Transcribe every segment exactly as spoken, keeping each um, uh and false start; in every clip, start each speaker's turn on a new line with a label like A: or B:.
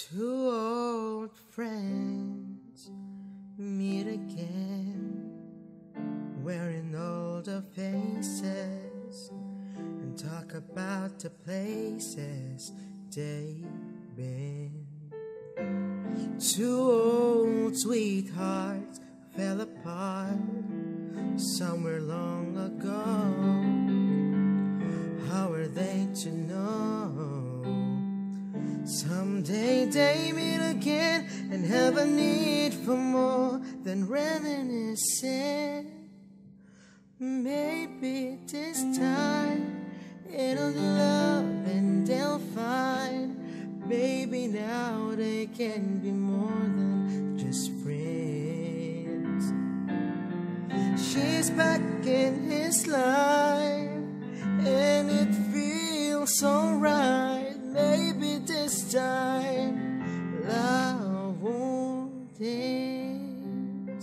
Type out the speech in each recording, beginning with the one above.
A: Two old friends meet again, wearing older faces, and talk about the places they've been. Two old sweethearts fell apart somewhere long ago. How are they to know? Someday they meet again and have a need for more than reminiscing. Maybe this time it'll be love and they'll find. Maybe now they can be more than just friends. She's back in his life and it feels alright. Maybe this time love won't end.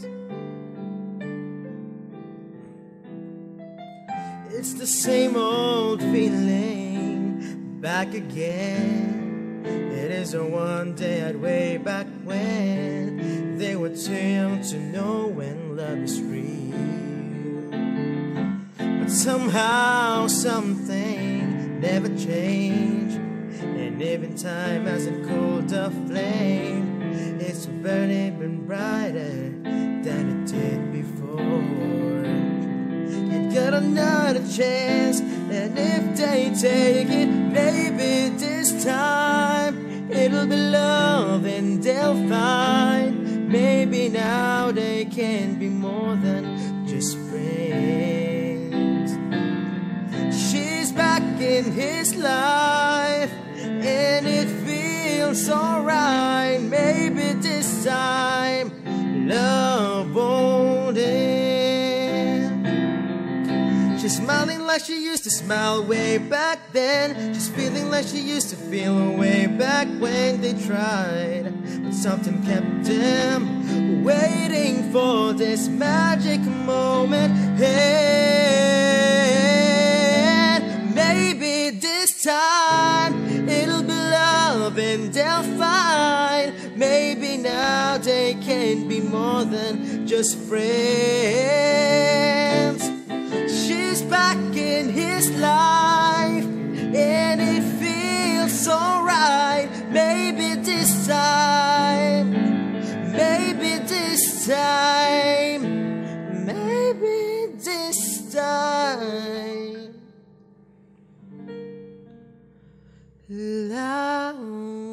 A: It's the same old feeling back again. It isn't one day I'd way back when they were too young to know when love is real. But somehow something never changed, and even time hasn't cooled the flame. It's burning even brighter than it did before. You got another chance, and if they take it, maybe this time it'll be love and they'll find. Maybe now they can be more than just friends. She's back in his life and it feels alright. Maybe this time love won't end. She's smiling like she used to smile way back then. She's feeling like she used to feel way back when they tried. But something kept them waiting for this magic moment. And maybe this time it'll be love and they'll find. Maybe now they can be more than just friends. She's back in his life and it feels alright. Maybe this time, maybe this time, maybe this time love